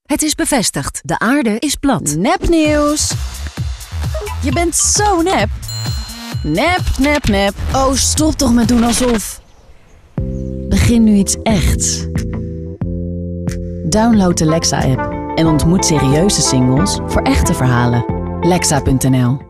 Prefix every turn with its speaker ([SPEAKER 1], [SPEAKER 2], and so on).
[SPEAKER 1] Het is bevestigd. De aarde is plat.
[SPEAKER 2] Nepnieuws. Je bent zo nep. Nep, nep, nep. Oh, stop toch met doen alsof. Begin nu iets echts. Download de Lexa-app en ontmoet serieuze singles voor echte verhalen. Lexa.nl